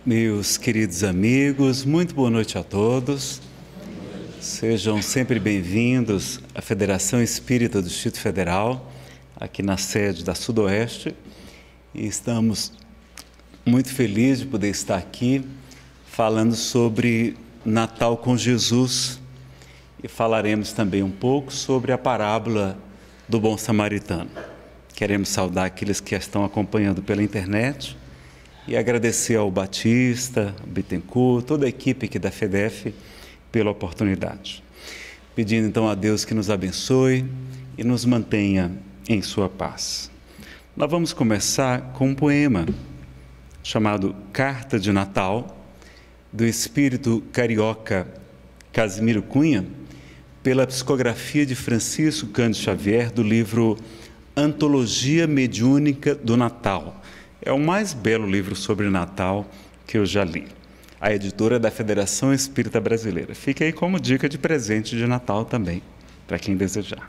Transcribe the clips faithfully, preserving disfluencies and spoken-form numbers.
Meus queridos amigos, muito boa noite a todos. Sejam sempre bem-vindos à Federação Espírita do Distrito Federal, aqui na sede da Sudoeste. E estamos muito felizes de poder estar aqui falando sobre Natal com Jesus. E falaremos também um pouco sobre a parábola do Bom Samaritano. Queremos saudar aqueles que estão acompanhando pela internet e agradecer ao Batista, ao Bittencourt, toda a equipe aqui da FEDEF pela oportunidade. Pedindo então a Deus que nos abençoe e nos mantenha em sua paz. Nós vamos começar com um poema chamado Carta de Natal, do espírito carioca Casimiro Cunha, pela psicografia de Francisco Cândido Xavier, do livro Antologia Mediúnica do Natal. É o mais belo livro sobre Natal que eu já li. A editora da Federação Espírita Brasileira. Fica aí como dica de presente de Natal também, para quem desejar.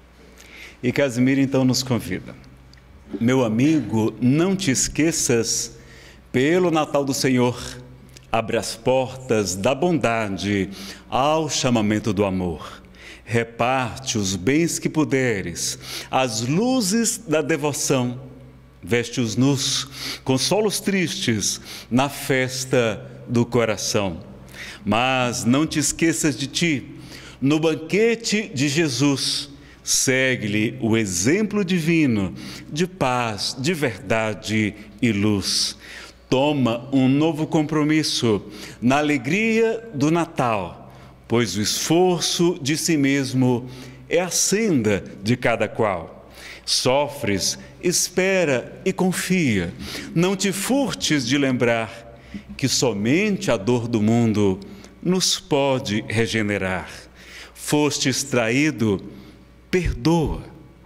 E Casimiro então nos convida. Meu amigo, não te esqueças, pelo Natal do Senhor, abre as portas da bondade ao chamamento do amor. Reparte os bens que puderes, as luzes da devoção, veste os nus, consola os tristes na festa do coração. Mas não te esqueças de ti, no banquete de Jesus, segue-lhe o exemplo divino de paz, de verdade e luz. Toma um novo compromisso na alegria do Natal, pois o esforço de si mesmo é a senda de cada qual. Sofres, espera e confia. Não te furtes de lembrar que somente a dor do mundo nos pode regenerar. Fostes traído, perdoa.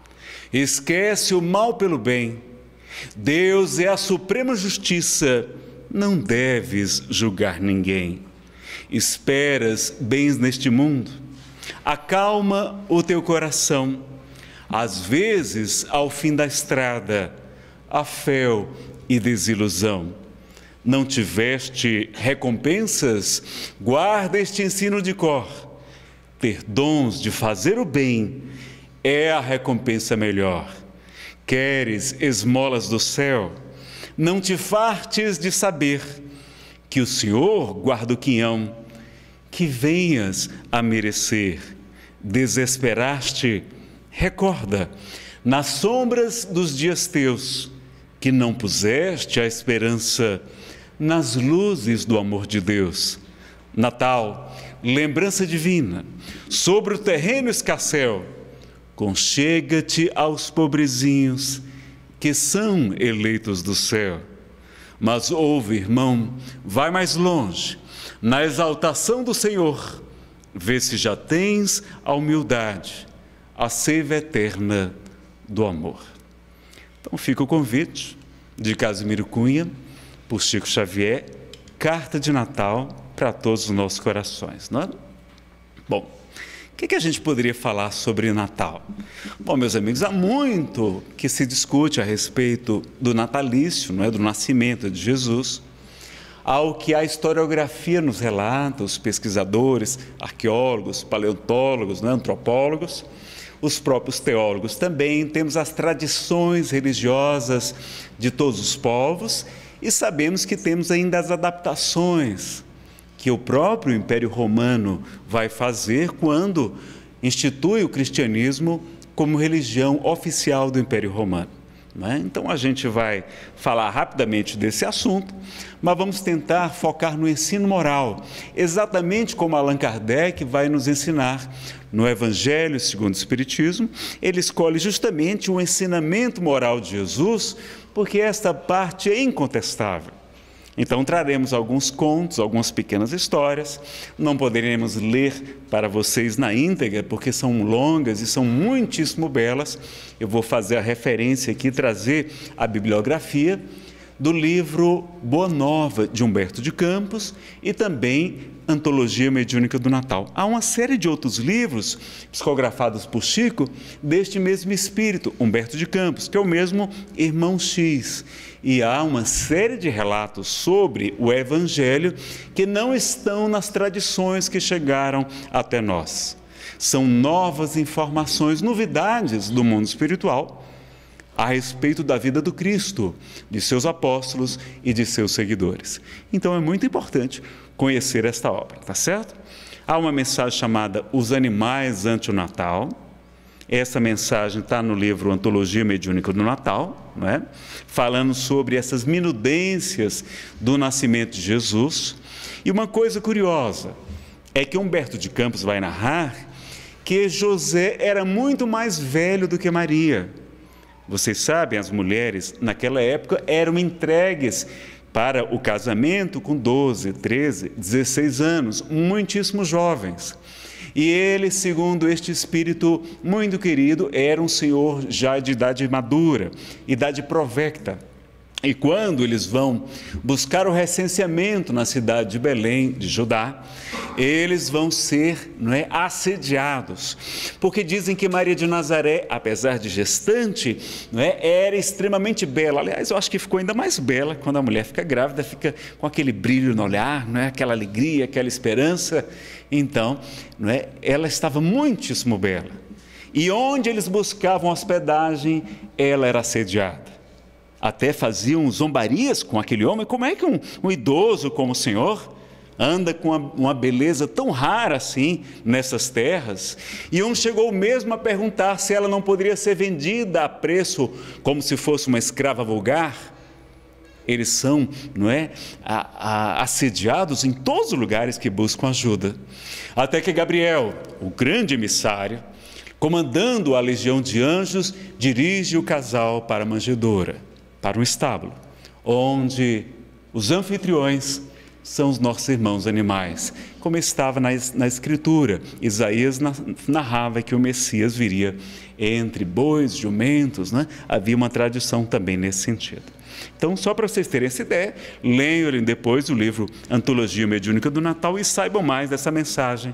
Esquece o mal pelo bem. Deus é a suprema justiça, não deves julgar ninguém. Esperas bens neste mundo, acalma o teu coração. Às vezes, ao fim da estrada, há fel e desilusão. Não tiveste recompensas? Guarda este ensino de cor. Ter dons de fazer o bem é a recompensa melhor. Queres esmolas do céu? Não te fartes de saber que o Senhor guarda o quinhão, que venhas a merecer. Desesperaste? Recorda, nas sombras dos dias teus, que não puseste a esperança nas luzes do amor de Deus. Natal, lembrança divina, sobre o terreno escarcel, conchega-te aos pobrezinhos, que são eleitos do céu. Mas ouve, irmão, vai mais longe, na exaltação do Senhor, vê se já tens a humildade, a seiva eterna do amor. Então fica o convite de Casimiro Cunha, por Chico Xavier, Carta de Natal para todos os nossos corações, não é? Bom, o que, que a gente poderia falar sobre Natal? Bom, meus amigos, há muito que se discute a respeito do natalício, não é? Do nascimento de Jesus, ao que a historiografia nos relata, os pesquisadores, arqueólogos, paleontólogos, não é? Antropólogos, os próprios teólogos também. Temos as tradições religiosas de todos os povos e sabemos que temos ainda as adaptações que o próprio Império Romano vai fazer quando institui o cristianismo como religião oficial do Império Romano. Não é? Então a gente vai falar rapidamente desse assunto, mas vamos tentar focar no ensino moral, exatamente como Allan Kardec vai nos ensinar no Evangelho segundo o Espiritismo. Ele escolhe justamente o ensinamento moral de Jesus, porque esta parte é incontestável. Então traremos alguns contos, algumas pequenas histórias. Não poderemos ler para vocês na íntegra, porque são longas e são muitíssimo belas. Eu vou fazer a referência aqui, trazer a bibliografia do livro Boa Nova, de Humberto de Campos, e também Antologia Mediúnica do Natal. Há uma série de outros livros, psicografados por Chico, deste mesmo espírito, Humberto de Campos, que é o mesmo Irmão X. E há uma série de relatos sobre o Evangelho que não estão nas tradições que chegaram até nós. São novas informações, novidades do mundo espiritual a respeito da vida do Cristo, de seus apóstolos e de seus seguidores. Então é muito importante conhecer esta obra, tá certo? Há uma mensagem chamada Os Animais ante o Natal. Essa mensagem está no livro Antologia Mediúnica do Natal, não é? Falando sobre essas minudências do nascimento de Jesus. E uma coisa curiosa é que Humberto de Campos vai narrar que José era muito mais velho do que Maria. Vocês sabem, as mulheres naquela época eram entregues para o casamento com doze, treze, dezesseis anos, muitíssimo jovens. E ele, segundo este espírito muito querido, era um senhor já de idade madura, idade provecta. E quando eles vão buscar o recenseamento na cidade de Belém, de Judá, eles vão ser, não é, assediados, porque dizem que Maria de Nazaré, apesar de gestante, não é, era extremamente bela. Aliás, eu acho que ficou ainda mais bela quando a mulher fica grávida, fica com aquele brilho no olhar, não é, aquela alegria, aquela esperança. Então, não é, ela estava muitíssimo bela. E onde eles buscavam hospedagem, ela era assediada. Até faziam zombarias com aquele homem. Como é que um, um idoso como o senhor anda com uma, uma beleza tão rara assim nessas terras? E um chegou mesmo a perguntar se ela não poderia ser vendida a preço como se fosse uma escrava vulgar. Eles são, não é, a, a, assediados em todos os lugares que buscam ajuda. Até que Gabriel, o grande emissário, comandando a legião de anjos, dirige o casal para a manjedoura, para um estábulo, onde os anfitriões são os nossos irmãos animais, como estava na, na Escritura. Isaías narrava que o Messias viria entre bois, jumentos, né? Havia uma tradição também nesse sentido. Então, só para vocês terem essa ideia, leiam depois o livro Antologia Mediúnica do Natal e saibam mais dessa mensagem,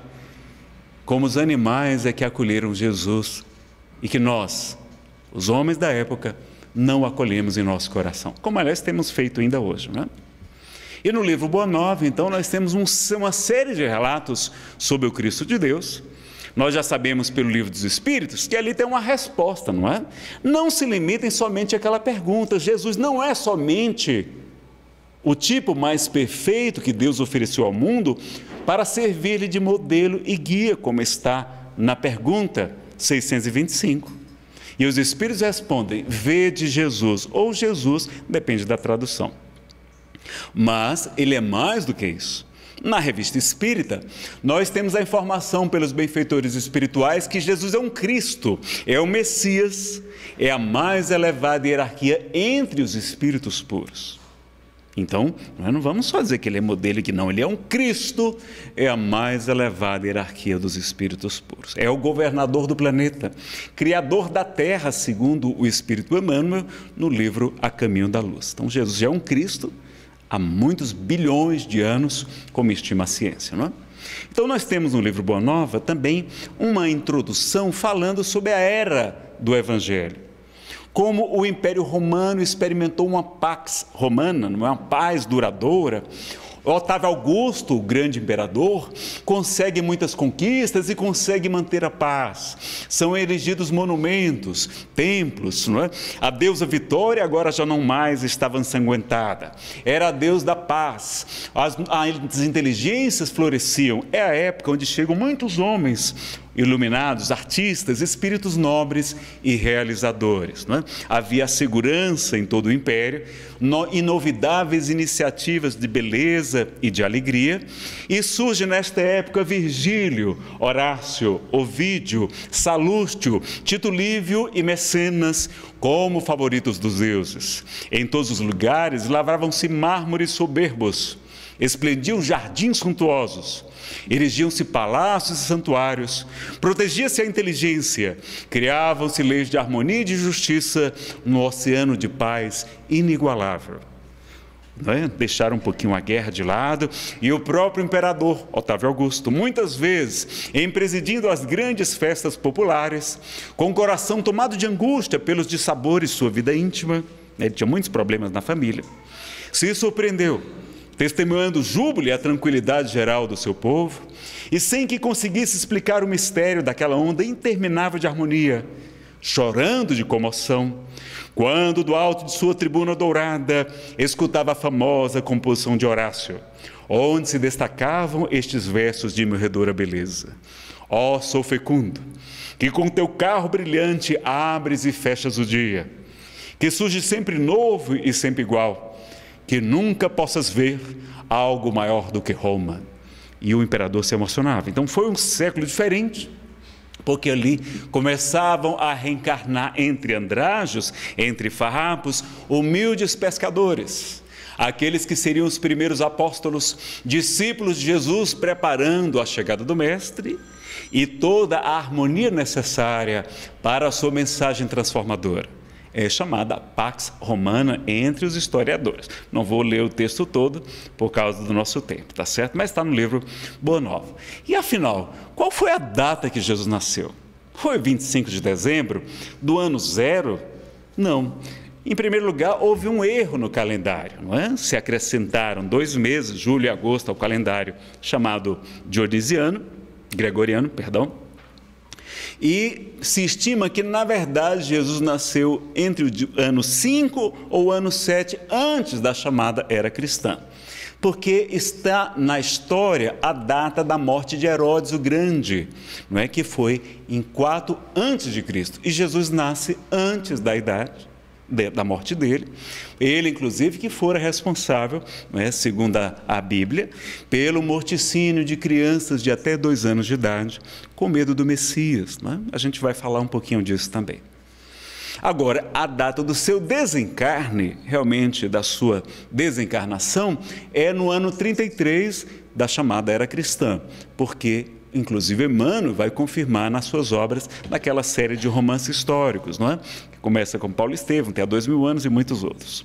como os animais é que acolheram Jesus e que nós, os homens da época, não acolhemos em nosso coração, como aliás temos feito ainda hoje, não é? E no livro Boa Nova, então, nós temos um, uma série de relatos sobre o Cristo de Deus. Nós já sabemos pelo livro dos Espíritos que ali tem uma resposta, não é? Não se limitem somente àquela pergunta. Jesus não é somente o tipo mais perfeito que Deus ofereceu ao mundo para servir-lhe de modelo e guia, como está na pergunta seiscentos e vinte e cinco. E os Espíritos respondem, vede Jesus, ou Jesus, depende da tradução. Mas ele é mais do que isso. Na Revista Espírita, nós temos a informação pelos benfeitores espirituais que Jesus é um Cristo, é o Messias, é a mais elevada hierarquia entre os espíritos puros. Então, nós não vamos só dizer que ele é modelo e que não, ele é um Cristo, é a mais elevada hierarquia dos espíritos puros. É o governador do planeta, criador da terra, segundo o Espírito Emmanuel, no livro A Caminho da Luz. Então, Jesus já é um Cristo há muitos bilhões de anos, como estima a ciência, não é? Então, nós temos no livro Boa Nova também uma introdução falando sobre a era do Evangelho. Como o Império Romano experimentou uma pax romana, não é, uma paz duradoura. Otávio Augusto, o grande imperador, consegue muitas conquistas e consegue manter a paz. São erigidos monumentos, templos, não é? A deusa Vitória agora já não mais estava ensanguentada. Era a deusa da paz. As, as inteligências floresciam. É a época onde chegam muitos homens iluminados, artistas, espíritos nobres e realizadores, não é? Havia segurança em todo o império, inovidáveis iniciativas de beleza e de alegria, e surge nesta época Virgílio, Horácio, Ovídio, Salústio, Tito Lívio e Mecenas como favoritos dos deuses. Em todos os lugares lavravam-se mármores soberbos, esplendiam jardins suntuosos, erigiam-se palácios e santuários, protegia-se a inteligência, criavam-se leis de harmonia e de justiça no oceano de paz inigualável. não é? Deixaram um pouquinho a guerra de lado, e o próprio imperador Otávio Augusto, muitas vezes, em presidindo as grandes festas populares, com o coração tomado de angústia pelos dissabores de sua vida íntima, ele tinha muitos problemas na família, se surpreendeu, testemunhando o júbilo e a tranquilidade geral do seu povo, e sem que conseguisse explicar o mistério daquela onda interminável de harmonia, chorando de comoção, quando do alto de sua tribuna dourada escutava a famosa composição de Horácio, onde se destacavam estes versos de morredora beleza: ó sol fecundo, que com teu carro brilhante abres e fechas o dia, que surge sempre novo e sempre igual, que nunca possas ver algo maior do que Roma. E o imperador se emocionava. Então foi um século diferente, porque ali começavam a reencarnar entre andrajos, entre farrapos, humildes pescadores, aqueles que seriam os primeiros apóstolos, discípulos de Jesus, preparando a chegada do Mestre e toda a harmonia necessária para a sua mensagem transformadora. É chamada Pax Romana entre os historiadores. Não vou ler o texto todo por causa do nosso tempo, tá certo? Mas está no livro Boa Nova. E afinal, qual foi a data que Jesus nasceu? Foi vinte e cinco de dezembro do ano zero? Não. Em primeiro lugar, houve um erro no calendário, não é? Se acrescentaram dois meses, julho e agosto, ao calendário chamado Dionisiano, Gregoriano, perdão. E se estima que, na verdade, Jesus nasceu entre o ano cinco ou o ano sete, antes da chamada era cristã. Porque está na história a data da morte de Herodes o Grande, não é? Que foi em quatro antes de Cristo. E Jesus nasce antes da idade da morte dele, ele inclusive que fora responsável, não é, segundo a, a Bíblia, pelo morticínio de crianças de até dois anos de idade, com medo do Messias, não é? A gente vai falar um pouquinho disso também. Agora, a data do seu desencarne, realmente da sua desencarnação, é no ano trinta e três da chamada Era Cristã, porque inclusive Emmanuel vai confirmar nas suas obras, naquela série de romances históricos, não é? Que começa com Paulo Estevam, tem há dois mil anos e muitos outros.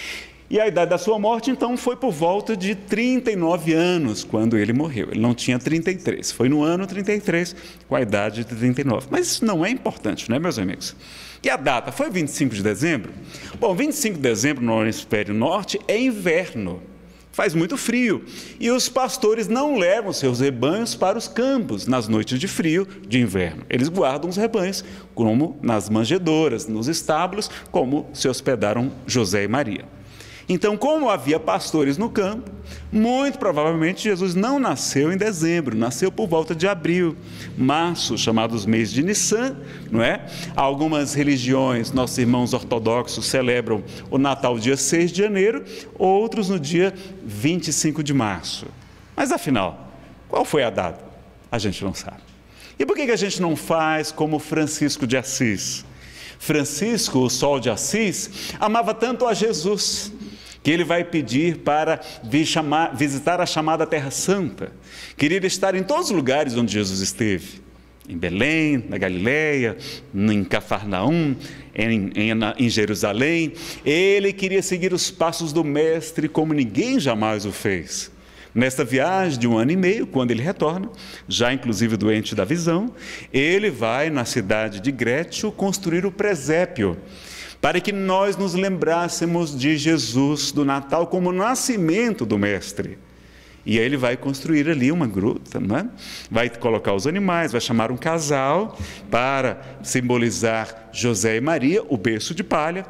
E a idade da sua morte, então, foi por volta de trinta e nove anos, quando ele morreu. Ele não tinha trinta e três, foi no ano trinta e três, com a idade de trinta e nove. Mas isso não é importante, não é, meus amigos? E a data foi vinte e cinco de dezembro? Bom, vinte e cinco de dezembro no hemisfério norte é inverno. Faz muito frio, e os pastores não levam seus rebanhos para os campos nas noites de frio de inverno. Eles guardam os rebanhos, como nas manjedouras, nos estábulos, como se hospedaram José e Maria. Então, como havia pastores no campo, muito provavelmente Jesus não nasceu em dezembro, nasceu por volta de abril, março, chamados meses de Nissan, não é? Algumas religiões, nossos irmãos ortodoxos celebram o Natal dia seis de janeiro, outros no dia vinte e cinco de março. Mas afinal, qual foi a data? A gente não sabe. E por que a gente não faz como Francisco de Assis? Francisco, o Sol de Assis, amava tanto a Jesus, que ele vai pedir para vir chamar, visitar a chamada Terra Santa. Queria estar em todos os lugares onde Jesus esteve. Em Belém, na Galileia, em Cafarnaum, em, em, em Jerusalém. Ele queria seguir os passos do Mestre como ninguém jamais o fez. Nesta viagem de um ano e meio, quando ele retorna, já inclusive doente da visão, ele vai na cidade de Grécio construir o presépio, para que nós nos lembrássemos de Jesus, do Natal, como o nascimento do Mestre. E aí ele vai construir ali uma gruta, não é? Vai colocar os animais, vai chamar um casal para simbolizar José e Maria, o berço de palha,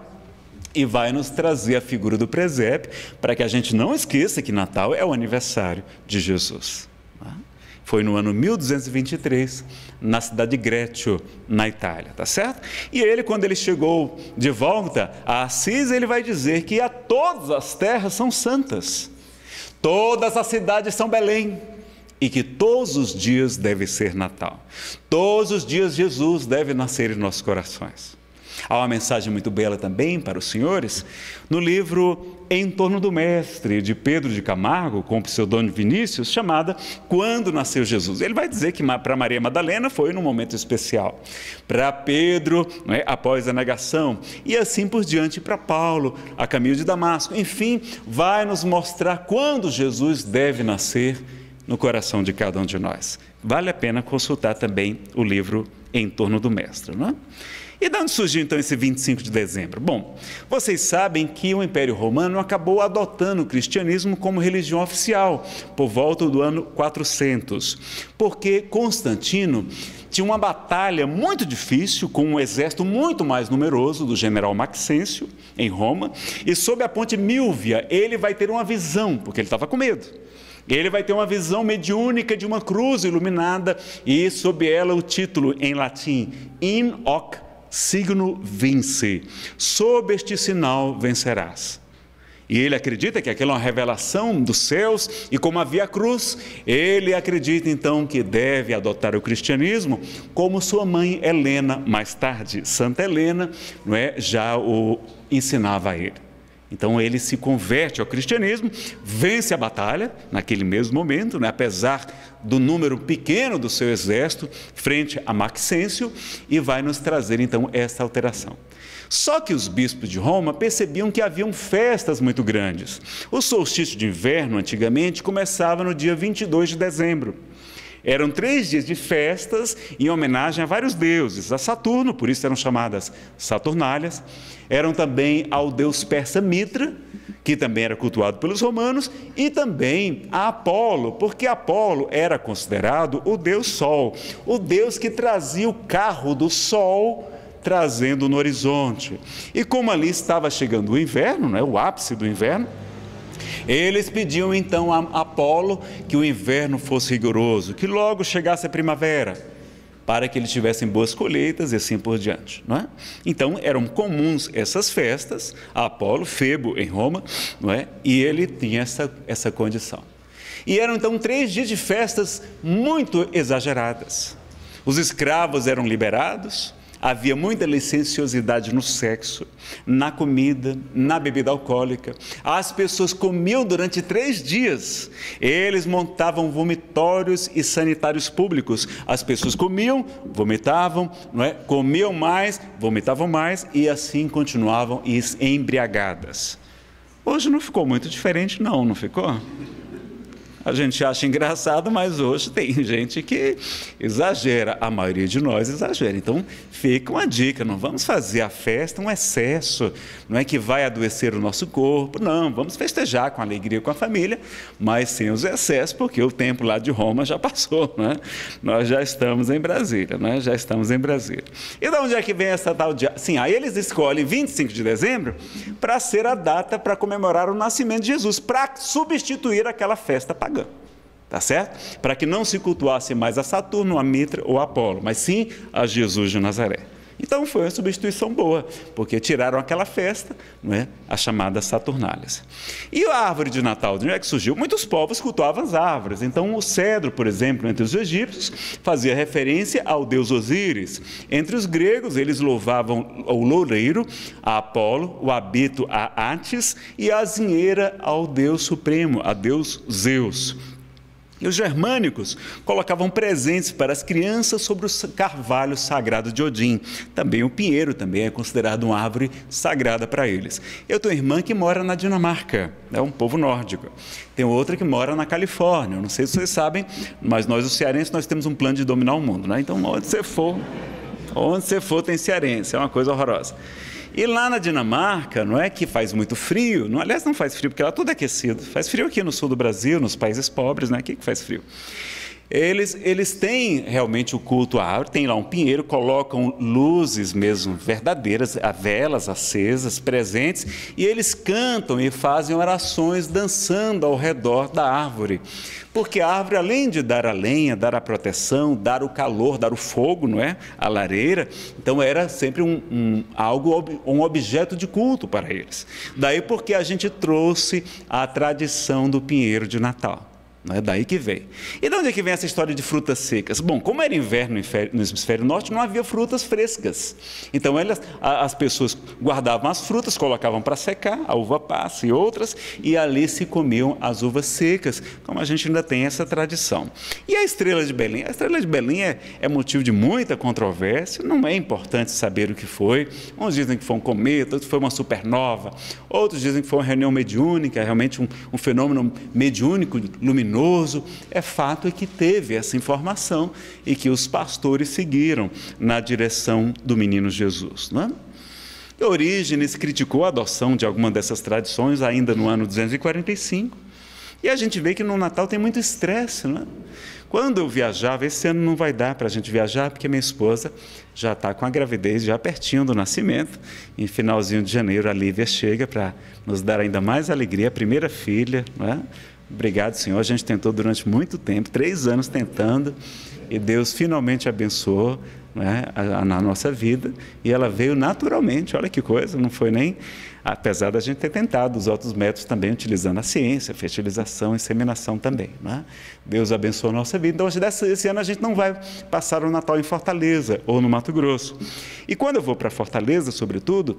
e vai nos trazer a figura do presépio, para que a gente não esqueça que Natal é o aniversário de Jesus. Foi no ano mil duzentos e vinte e três, na cidade de Grécio, na Itália, tá certo? E ele, quando ele chegou de volta a Assis, ele vai dizer que a todas as terras são santas, todas as cidades são Belém, e que todos os dias deve ser Natal. Todos os dias Jesus deve nascer em nossos corações. Há uma mensagem muito bela também para os senhores no livro Em Torno do Mestre, de Pedro de Camargo, com o pseudônimo Vinícius, chamada Quando Nasceu Jesus. Ele vai dizer que para Maria Madalena foi num momento especial, para Pedro, não é, após a negação, e assim por diante para Paulo, a caminho de Damasco. Enfim, vai nos mostrar quando Jesus deve nascer no coração de cada um de nós. Vale a pena consultar também o livro Em Torno do Mestre, não é? E de onde surgiu então esse vinte e cinco de dezembro? Bom, vocês sabem que o Império Romano acabou adotando o cristianismo como religião oficial por volta do ano quatrocentos, porque Constantino tinha uma batalha muito difícil com um exército muito mais numeroso do general Maxêncio em Roma, e sob a ponte Milvia ele vai ter uma visão, porque ele estava com medo. Ele vai ter uma visão mediúnica de uma cruz iluminada e sob ela o título em latim, In hoc signo vince, sob este sinal vencerás. E ele acredita que aquela é uma revelação dos céus, e como havia a cruz, ele acredita então que deve adotar o cristianismo, como sua mãe Helena, mais tarde Santa Helena, não é, já o ensinava a ele. Então ele se converte ao cristianismo, vence a batalha naquele mesmo momento, né, apesar do número pequeno do seu exército frente a Maxêncio, e vai nos trazer então essa alteração. Só que os bispos de Roma percebiam que haviam festas muito grandes. O solstício de inverno, antigamente, começava no dia vinte e dois de dezembro. Eram três dias de festas em homenagem a vários deuses, a Saturno, por isso eram chamadas Saturnálias, eram também ao deus persa Mitra, que também era cultuado pelos romanos, e também a Apolo, porque Apolo era considerado o deus Sol, o deus que trazia o carro do Sol, trazendo no horizonte. E como ali estava chegando o inverno, né, o ápice do inverno, eles pediam então a Apolo que o inverno fosse rigoroso, que logo chegasse a primavera, para que eles tivessem boas colheitas e assim por diante, não é? Então eram comuns essas festas, a Apolo, Febo em Roma, não é? E ele tinha essa, essa condição. E eram então três dias de festas muito exageradas. Os escravos eram liberados, havia muita licenciosidade no sexo, na comida, na bebida alcoólica. As pessoas comiam durante três dias. Eles montavam vomitórios e sanitários públicos. As pessoas comiam, vomitavam, não é? Comiam mais, vomitavam mais, e assim continuavam embriagadas. Hoje não ficou muito diferente, não, não ficou? A gente acha engraçado, mas hoje tem gente que exagera, a maioria de nós exagera. Então fica uma dica, não vamos fazer a festa um excesso, não é que vai adoecer o nosso corpo, não, vamos festejar com alegria com a família, mas sem os excessos, porque o tempo lá de Roma já passou, não é? Nós já estamos em Brasília, não é? Já estamos em Brasília. E de onde é que vem essa tal de... Sim, aí eles escolhem vinte e cinco de dezembro para ser a data para comemorar o nascimento de Jesus, para substituir aquela festa pagã. Tá certo? Para que não se cultuasse mais a Saturno, a Mitra ou a Apolo, mas sim a Jesus de Nazaré. Então foi uma substituição boa, porque tiraram aquela festa, não é? A chamada Saturnálias. E a árvore de Natal, de onde é que surgiu? Muitos povos cultuavam as árvores. Então o cedro, por exemplo, entre os egípcios, fazia referência ao deus Osíris. Entre os gregos, eles louvavam o loureiro, a Apolo, o abito a Atis, e a azinheira ao deus supremo, a deus Zeus. E os germânicos colocavam presentes para as crianças sobre o carvalho sagrado de Odin. Também o pinheiro também é considerado uma árvore sagrada para eles. Eu tenho uma irmã que mora na Dinamarca, é um povo nórdico. Tem outra que mora na Califórnia. Eu não sei se vocês sabem, mas nós, os cearenses, nós temos um plano de dominar o mundo, né? Então, onde você for, onde você for tem cearense, é uma coisa horrorosa. E lá na Dinamarca, não é que faz muito frio, não, aliás não faz frio, porque lá tudo é aquecido, faz frio aqui no sul do Brasil, nos países pobres, né? Aqui que faz frio. Eles, eles têm realmente o culto à árvore, tem lá um pinheiro, colocam luzes mesmo verdadeiras, velas acesas, presentes, e eles cantam e fazem orações dançando ao redor da árvore. Porque a árvore, além de dar a lenha, dar a proteção, dar o calor, dar o fogo, não é? A lareira, então era sempre um, um, algo, um objeto de culto para eles. Daí porque a gente trouxe a tradição do pinheiro de Natal. Não é daí que vem. E de onde é que vem essa história de frutas secas? Bom, como era inverno no hemisfério norte, não havia frutas frescas. Então elas, as pessoas guardavam as frutas, colocavam para secar, a uva passa e outras, e ali se comiam as uvas secas, como a gente ainda tem essa tradição. E a estrela de Belém? A estrela de Belém é, é motivo de muita controvérsia, não é importante saber o que foi. Uns dizem que foi um cometa, outros foi uma supernova, outros dizem que foi uma reunião mediúnica, realmente um, um fenômeno mediúnico, luminoso. É fato é que teve essa informação e que os pastores seguiram na direção do menino Jesus. Não é? E Orígenes criticou a adoção de alguma dessas tradições ainda no ano duzentos e quarenta e cinco. E a gente vê que no Natal tem muito estresse. Não é? Quando eu viajava, esse ano não vai dar para a gente viajar, porque minha esposa já está com a gravidez, já pertinho do nascimento. Em finalzinho de janeiro, a Lívia chega para nos dar ainda mais alegria, a primeira filha, não é? Obrigado, Senhor. A gente tentou durante muito tempo, três anos tentando, e Deus finalmente abençoou, né, a, a, na nossa vida, e ela veio naturalmente. Olha que coisa, não foi nem, apesar da gente ter tentado os outros métodos também, utilizando a ciência, fertilização, inseminação também. Né? Deus abençoou a nossa vida. Então, esse ano a gente não vai passar o Natal em Fortaleza ou no Mato Grosso. E quando eu vou para Fortaleza, sobretudo,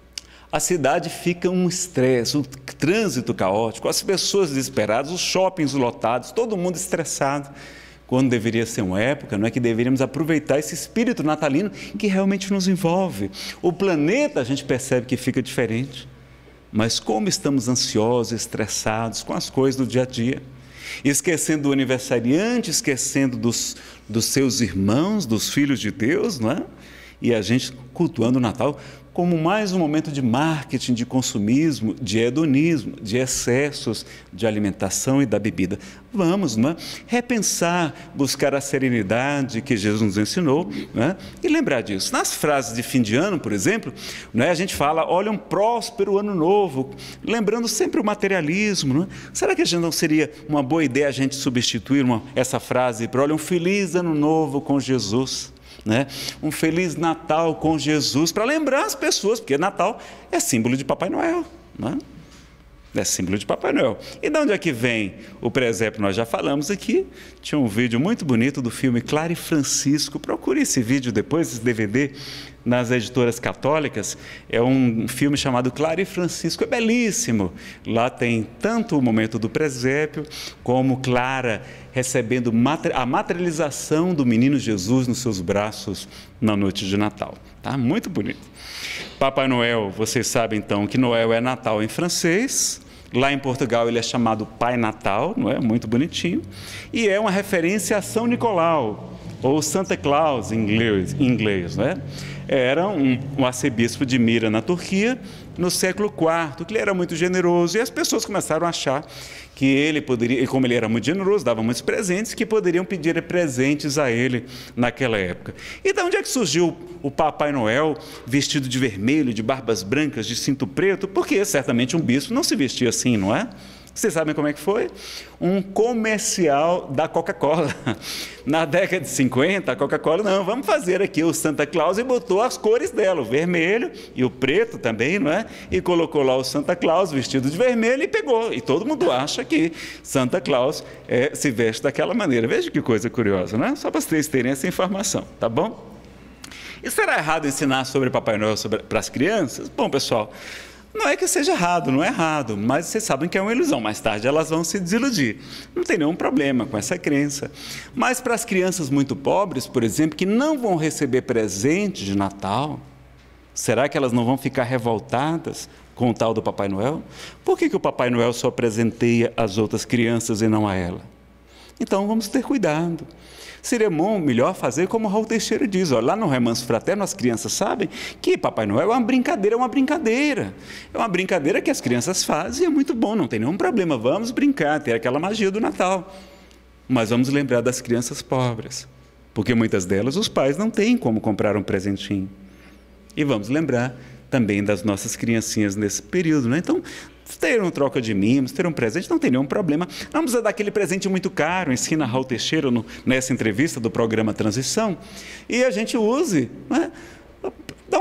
a cidade fica um estresse, um trânsito caótico, as pessoas desesperadas, os shoppings lotados, todo mundo estressado, quando deveria ser uma época, não é que deveríamos aproveitar esse espírito natalino que realmente nos envolve. O planeta a gente percebe que fica diferente, mas como estamos ansiosos, estressados com as coisas do dia a dia, esquecendo do aniversariante, esquecendo dos, dos seus irmãos, dos filhos de Deus, não é? E a gente cultuando o Natal como mais um momento de marketing, de consumismo, de hedonismo, de excessos de alimentação e da bebida. Vamos, não é? Repensar, buscar a serenidade que Jesus nos ensinou, não é? E lembrar disso. Nas frases de fim de ano, por exemplo, não é? A gente fala, olha, um próspero ano novo, lembrando sempre o materialismo. Não é? Será que a gente não seria uma boa ideia a gente substituir uma, essa frase por, olha, um feliz ano novo com Jesus? Né? Um Feliz Natal com Jesus, para lembrar as pessoas, porque Natal é símbolo de Papai Noel, né? É símbolo de Papai Noel. E de onde é que vem o presépio? Nós já falamos aqui, tinha um vídeo muito bonito do filme Clara e Francisco, procure esse vídeo depois, esse D V D, nas editoras católicas, é um filme chamado Clara e Francisco, é belíssimo. Lá tem tanto o momento do presépio, como Clara recebendo a materialização do menino Jesus nos seus braços na noite de Natal. Tá? Muito bonito. Papai Noel, vocês sabem então que Noel é Natal em francês. Lá em Portugal ele é chamado Pai Natal, não é? Muito bonitinho. E é uma referência a São Nicolau, ou Santa Claus em inglês, em inglês, né? Era um, um arcebispo de Mira, na Turquia, no século quarto, que ele era muito generoso, e as pessoas começaram a achar que ele poderia, e como ele era muito generoso, dava muitos presentes, que poderiam pedir presentes a ele naquela época. E de onde é que surgiu o Papai Noel vestido de vermelho, de barbas brancas, de cinto preto? Porque certamente um bispo não se vestia assim, não é? Vocês sabem como é que foi? Um comercial da Coca-Cola. Na década de cinquenta, a Coca-Cola, não, vamos fazer aqui o Santa Claus, e botou as cores dela, o vermelho e o preto também, não é? E colocou lá o Santa Claus vestido de vermelho e pegou. E todo mundo acha que Santa Claus é, se veste daquela maneira. Veja que coisa curiosa, não é? Só para vocês terem essa informação, tá bom? E será errado ensinar sobre Papai Noel para as crianças? Bom, pessoal, não é que seja errado, não é errado, mas vocês sabem que é uma ilusão. Mais tarde elas vão se desiludir. Não tem nenhum problema com essa crença. Mas para as crianças muito pobres, por exemplo, que não vão receber presente de Natal, será que elas não vão ficar revoltadas com o tal do Papai Noel? Por que que o Papai Noel só presenteia as outras crianças e não a ela? Então vamos ter cuidado. Seria bom, melhor fazer como Raul Teixeira diz, ó, lá no Remanso Fraterno as crianças sabem que Papai Noel é uma brincadeira, é uma brincadeira. É uma brincadeira que as crianças fazem e é muito bom, não tem nenhum problema, vamos brincar, ter aquela magia do Natal. Mas vamos lembrar das crianças pobres, porque muitas delas os pais não têm como comprar um presentinho. E vamos lembrar também das nossas criancinhas nesse período, né? Então, ter uma troca de mimos, ter um presente, não tem nenhum problema. Não precisa dar aquele presente muito caro, ensina Raul Teixeira no, nessa entrevista do programa Transição, e a gente use, né? Dá um,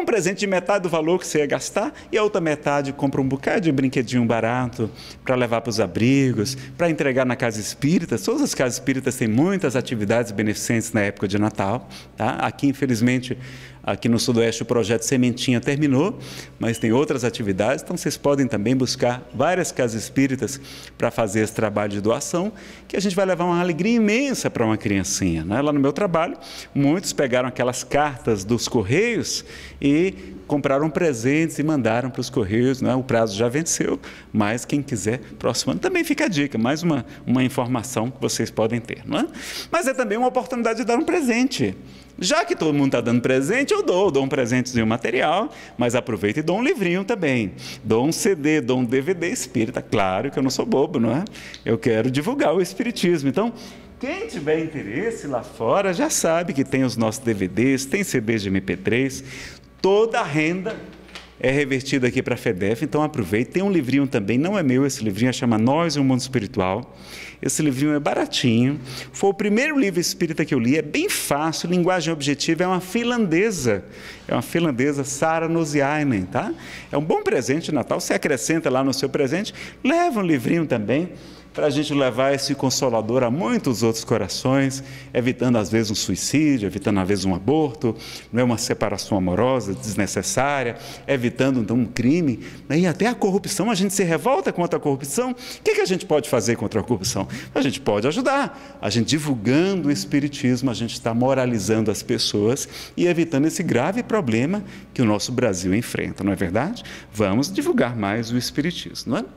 presente de metade do valor que você ia gastar e a outra metade compra um bocado de brinquedinho barato para levar para os abrigos, para entregar na casa espírita. Todas as casas espíritas têm muitas atividades beneficentes na época de Natal. Tá? Aqui, infelizmente, aqui no Sudoeste o projeto Sementinha terminou, mas tem outras atividades, então vocês podem também buscar várias casas espíritas para fazer esse trabalho de doação, que a gente vai levar uma alegria imensa para uma criancinha. Né? Lá no meu trabalho, muitos pegaram aquelas cartas dos Correios e compraram presentes e mandaram para os Correios. Né? O prazo já venceu, mas quem quiser, próximo ano, também fica a dica, mais uma, uma informação que vocês podem ter. Não é? Mas é também uma oportunidade de dar um presente. Já que todo mundo está dando presente, eu dou, dou um presentezinho material, mas aproveito e dou um livrinho também. Dou um C D, dou um D V D espírita. Claro que eu não sou bobo, não é? Eu quero divulgar o espiritismo. Então, quem tiver interesse lá fora já sabe que tem os nossos D V Ds, tem C Ds de M P três, toda a renda é revertida aqui para a FEDEF, então aproveite. Tem um livrinho também, não é meu esse livrinho, chama Nós e o Mundo Espiritual. Esse livrinho é baratinho, foi o primeiro livro espírita que eu li, é bem fácil, linguagem objetiva, é uma finlandesa, é uma finlandesa, Sara Nosiainen, tá? É um bom presente de Natal, você acrescenta lá no seu presente, leva um livrinho também, para a gente levar esse consolador a muitos outros corações, evitando às vezes um suicídio, evitando às vezes um aborto, não é uma separação amorosa desnecessária, evitando então um crime, né? E até a corrupção. A gente se revolta contra a corrupção. O que, que a gente pode fazer contra a corrupção? A gente pode ajudar. A gente divulgando o espiritismo, a gente está moralizando as pessoas e evitando esse grave problema que o nosso Brasil enfrenta, não é verdade? Vamos divulgar mais o espiritismo, não é?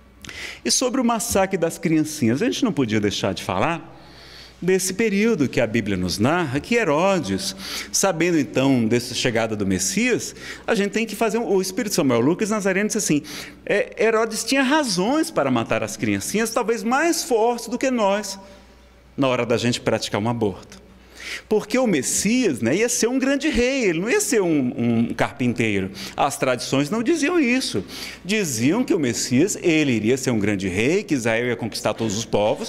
E sobre o massacre das criancinhas, a gente não podia deixar de falar desse período que a Bíblia nos narra, que Herodes, sabendo então dessa chegada do Messias, a gente tem que fazer, um, o Espírito Samuel Lucas Nazareno disse assim, é, Herodes tinha razões para matar as criancinhas, talvez mais fortes do que nós, na hora da gente praticar um aborto. Porque o Messias, né, ia ser um grande rei, ele não ia ser um, um carpinteiro. As tradições não diziam isso. Diziam que o Messias, ele iria ser um grande rei, que Israel ia conquistar todos os povos,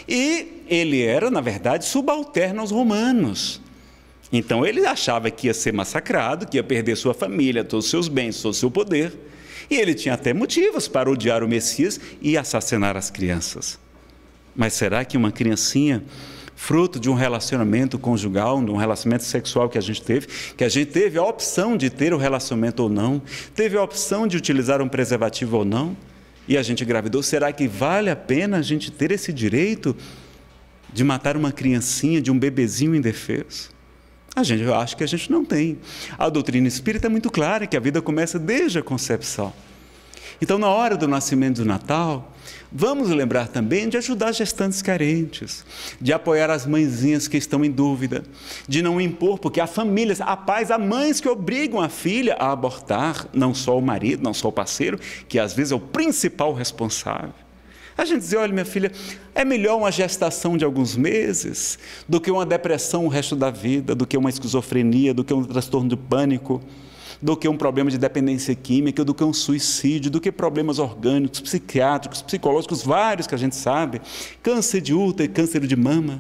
e ele era, na verdade, subalterno aos romanos. Então ele achava que ia ser massacrado, que ia perder sua família, todos os seus bens, todo o seu poder. E ele tinha até motivos para odiar o Messias e assassinar as crianças. Mas será que uma criancinha, fruto de um relacionamento conjugal, de um relacionamento sexual que a gente teve, que a gente teve a opção de ter o relacionamento ou não, teve a opção de utilizar um preservativo ou não, e a gente engravidou, será que vale a pena a gente ter esse direito de matar uma criancinha, de um bebezinho indefeso? A gente, eu acho que a gente não tem. A doutrina espírita é muito clara, que a vida começa desde a concepção. Então, na hora do nascimento do Natal, vamos lembrar também de ajudar gestantes carentes, de apoiar as mãezinhas que estão em dúvida, de não impor, porque há famílias, há pais, há mães que obrigam a filha a abortar, não só o marido, não só o parceiro, que às vezes é o principal responsável. A gente diz, olha minha filha, é melhor uma gestação de alguns meses do que uma depressão o resto da vida, do que uma esquizofrenia, do que um transtorno de pânico, do que um problema de dependência química, do que um suicídio, do que problemas orgânicos, psiquiátricos, psicológicos, vários que a gente sabe, câncer de útero, câncer de mama.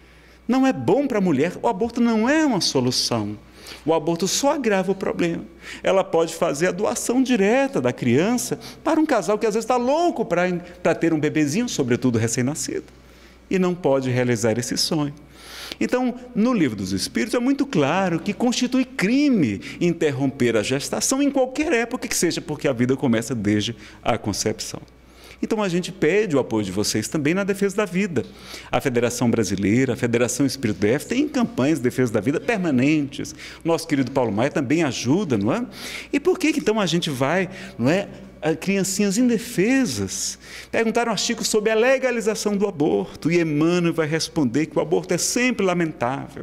Não é bom para a mulher, o aborto não é uma solução. O aborto só agrava o problema. Ela pode fazer a doação direta da criança para um casal que às vezes está louco para, para ter um bebezinho, sobretudo recém-nascido, e não pode realizar esse sonho. Então, no Livro dos Espíritos é muito claro que constitui crime interromper a gestação em qualquer época que seja, porque a vida começa desde a concepção. Então, a gente pede o apoio de vocês também na defesa da vida. A Federação Brasileira, a Federação Espírito D F tem campanhas de defesa da vida permanentes. Nosso querido Paulo Maia também ajuda, não é? E por que, então, a gente vai, não é, a criancinhas indefesas? Perguntaram a Chico sobre a legalização do aborto, e Emmanuel vai responder que o aborto é sempre lamentável.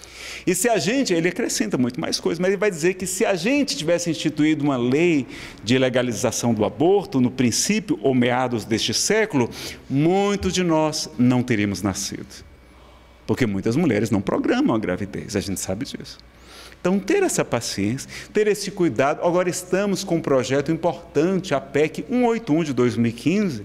E se a gente, ele acrescenta muito mais coisas, mas ele vai dizer que se a gente tivesse instituído uma lei de legalização do aborto, no princípio ou meados deste século, muitos de nós não teríamos nascido. Porque muitas mulheres não programam a gravidez, a gente sabe disso. Então, ter essa paciência, ter esse cuidado. Agora estamos com um projeto importante, a P E C cento e oitenta e um de dois mil e quinze,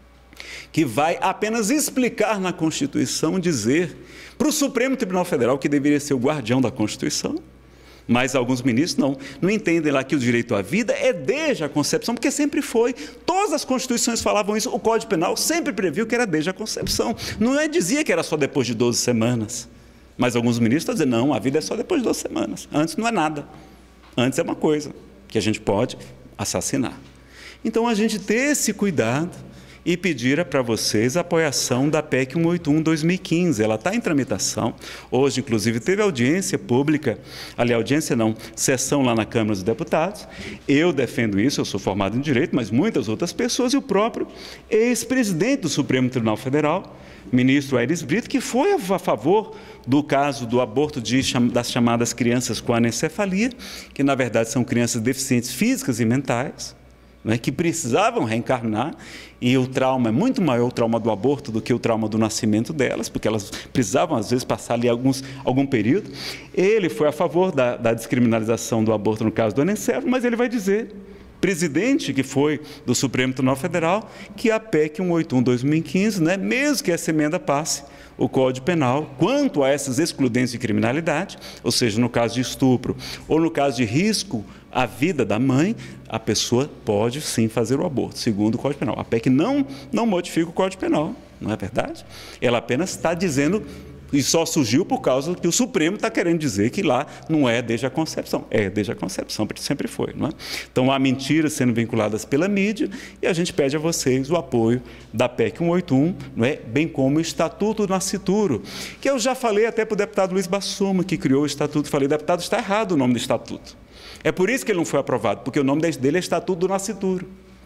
que vai apenas explicar na Constituição, dizer para o Supremo Tribunal Federal, que deveria ser o guardião da Constituição, Mas alguns ministros não, não entendem lá que o direito à vida é desde a concepção, porque sempre foi. Todas as constituições falavam isso, o Código Penal sempre previu que era desde a concepção. Não é, dizia que era só depois de doze semanas. Mas alguns ministros estão dizendo, não, a vida é só depois de doze semanas. Antes não é nada. Antes é uma coisa que a gente pode assassinar. Então, a gente ter esse cuidado e pedir para vocês a apoiação da P E C cento e oitenta e um de dois mil e quinze. Ela está em tramitação. Hoje, inclusive, teve audiência pública, ali, audiência não, sessão lá na Câmara dos Deputados. Eu defendo isso, eu sou formado em Direito, mas muitas outras pessoas, e o próprio ex-presidente do Supremo Tribunal Federal, ministro Aires Brito, que foi a favor do caso do aborto de, das chamadas crianças com anencefalia, que na verdade são crianças deficientes físicas e mentais, né, que precisavam reencarnar, e o trauma é muito maior, o trauma do aborto, do que o trauma do nascimento delas, porque elas precisavam, às vezes, passar ali alguns, algum período. Ele foi a favor da, da descriminalização do aborto no caso do anencefalo, mas ele vai dizer, presidente que foi do Supremo Tribunal Federal, que a P E C cento e oitenta e um de dois mil e quinze, né, mesmo que essa emenda passe, o Código Penal, quanto a essas excludentes de criminalidade, ou seja, no caso de estupro ou no caso de risco à vida da mãe, a pessoa pode sim fazer o aborto, segundo o Código Penal. A P E C não, não modifica o Código Penal, não é verdade? Ela apenas está dizendo, e só surgiu por causa que o Supremo está querendo dizer que lá não é desde a concepção. É desde a concepção, porque sempre foi, não é? Então, há mentiras sendo vinculadas pela mídia e a gente pede a vocês o apoio da P E C cento e oitenta e um, não é? Bem como o Estatuto do Nascituro, que eu já falei até para o deputado Luiz Bassuma, que criou o Estatuto. Falei, deputado, está errado o nome do Estatuto. É por isso que ele não foi aprovado, porque o nome dele é Estatuto do Nascituro.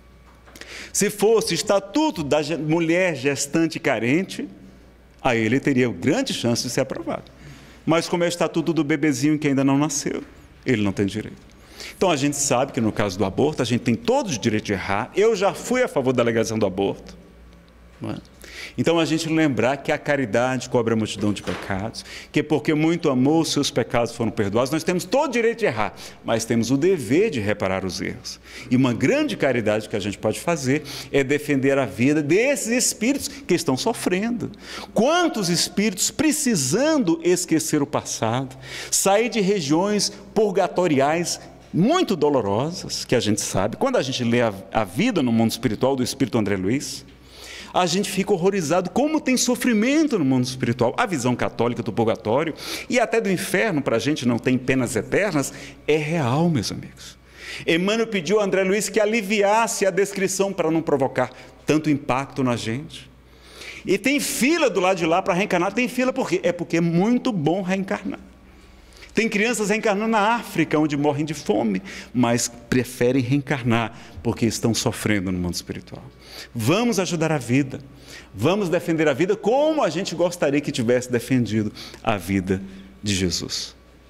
Se fosse Estatuto da Mulher Gestante Carente, aí ele teria grande chance de ser aprovado. Mas como é o Estatuto do bebezinho que ainda não nasceu, ele não tem direito. Então, a gente sabe que no caso do aborto, a gente tem todos o direito de errar. Eu já fui a favor da legalização do aborto. Não é? Então, a gente lembrar que a caridade cobre a multidão de pecados, que porque muito amou, os seus pecados foram perdoados. Nós temos todo o direito de errar, mas temos o dever de reparar os erros. E uma grande caridade que a gente pode fazer é defender a vida desses espíritos que estão sofrendo. Quantos espíritos precisando esquecer o passado, sair de regiões purgatoriais muito dolorosas, que a gente sabe. Quando a gente lê a, a vida no mundo espiritual do Espírito André Luiz, a gente fica horrorizado como tem sofrimento no mundo espiritual. A visão católica do purgatório e até do inferno, para a gente não tem penas eternas, é real, meus amigos. Emmanuel pediu a André Luiz que aliviasse a descrição para não provocar tanto impacto na gente. E tem fila do lado de lá para reencarnar. Tem fila por quê? É porque é muito bom reencarnar. Tem crianças reencarnando na África, onde morrem de fome, mas preferem reencarnar, porque estão sofrendo no mundo espiritual. Vamos ajudar a vida, vamos defender a vida como a gente gostaria que tivesse defendido a vida de Jesus.